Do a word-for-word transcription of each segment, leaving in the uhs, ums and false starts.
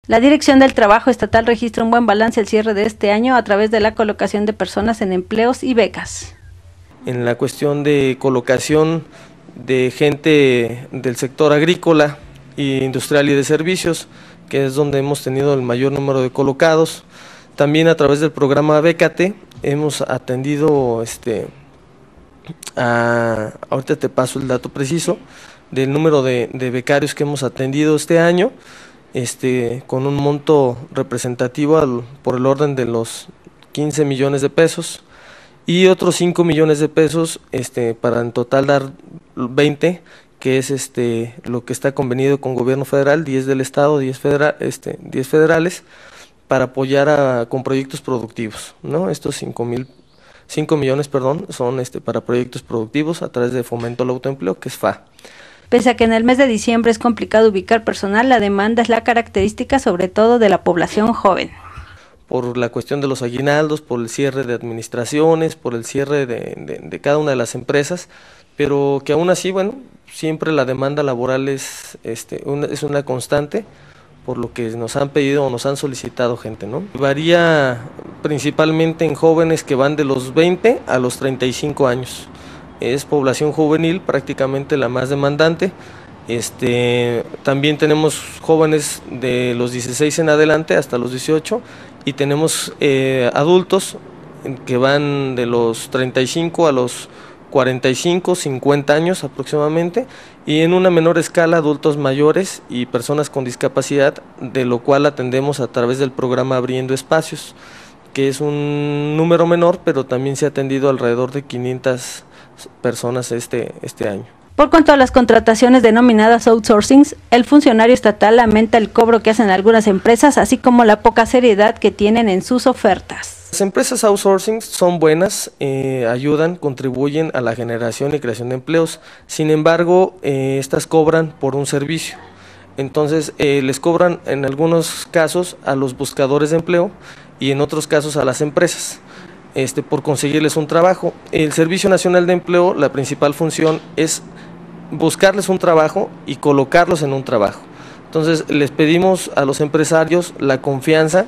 La Dirección del Trabajo Estatal registra un buen balance al cierre de este año a través de la colocación de personas en empleos y becas. En la cuestión de colocación de gente del sector agrícola, industrial y de servicios, que es donde hemos tenido el mayor número de colocados. También a través del programa Bécate hemos atendido, este, a, ahorita te paso el dato preciso del número de, de becarios que hemos atendido este año, este, con un monto representativo al, por el orden de los quince millones de pesos y otros cinco millones de pesos este, para en total dar veinte, que es este, lo que está convenido con gobierno federal, diez del estado, diez, federal, este, diez federales, para apoyar a, con proyectos productivos, ¿no? Estos cinco mil, cinco millones, perdón, son este, para proyectos productivos a través de Fomento al Autoempleo, que es F A. Pese a que en el mes de diciembre es complicado ubicar personal, la demanda es la característica sobre todo de la población joven. Por la cuestión de los aguinaldos, por el cierre de administraciones, por el cierre de, de, de cada una de las empresas, pero que aún así, bueno, siempre la demanda laboral es, este, una, es una constante, por lo que nos han pedido o nos han solicitado gente, ¿no? Varía principalmente en jóvenes que van de los veinte a los treinta y cinco años. Es población juvenil prácticamente la más demandante. Este, también tenemos jóvenes de los dieciséis en adelante hasta los dieciocho y tenemos eh, adultos que van de los treinta y cinco a los cuarenta y cinco, cincuenta años aproximadamente, y en una menor escala adultos mayores y personas con discapacidad, de lo cual atendemos a través del programa Abriendo Espacios, que es un número menor, pero también se ha atendido alrededor de quinientas personas este, este año. Por cuanto a las contrataciones denominadas outsourcings, el funcionario estatal lamenta el cobro que hacen algunas empresas, así como la poca seriedad que tienen en sus ofertas. Las empresas outsourcing son buenas, eh, ayudan, contribuyen a la generación y creación de empleos, sin embargo, eh, estas cobran por un servicio. Entonces, eh, les cobran en algunos casos a los buscadores de empleo y en otros casos a las empresas. Este, por conseguirles un trabajo. El Servicio Nacional de Empleo, la principal función es buscarles un trabajo y colocarlos en un trabajo. Entonces les pedimos a los empresarios la confianza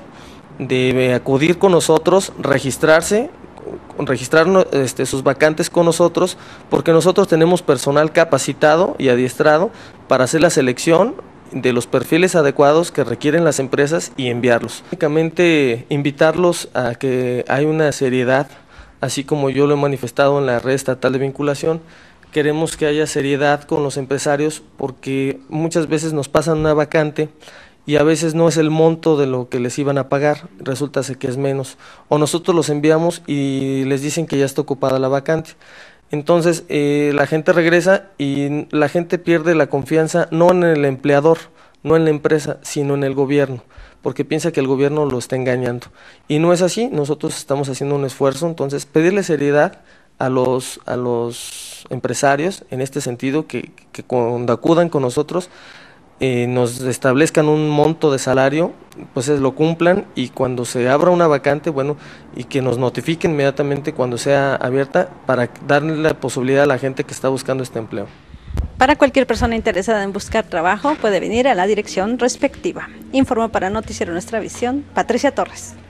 de acudir con nosotros, registrarse, registrar este, sus vacantes con nosotros, porque nosotros tenemos personal capacitado y adiestrado para hacer la selección de los perfiles adecuados que requieren las empresas y enviarlos. Únicamente invitarlos a que hay una seriedad, así como yo lo he manifestado en la red estatal de vinculación. Queremos que haya seriedad con los empresarios porque muchas veces nos pasan una vacante y a veces no es el monto de lo que les iban a pagar, resulta que es menos, o nosotros los enviamos y les dicen que ya está ocupada la vacante. Entonces eh, la gente regresa y la gente pierde la confianza no en el empleador, no en la empresa, sino en el gobierno, porque piensa que el gobierno lo está engañando. Y no es así, nosotros estamos haciendo un esfuerzo, entonces pedirle seriedad a los, a los empresarios en este sentido, que, que cuando acudan con nosotros eh, nos establezcan un monto de salario, pues es, lo cumplan, y cuando se abra una vacante, bueno, y que nos notifiquen inmediatamente cuando sea abierta para darle la posibilidad a la gente que está buscando este empleo. Para cualquier persona interesada en buscar trabajo puede venir a la dirección respectiva. Informó para Noticiero Nuestra Visión, Patricia Torres.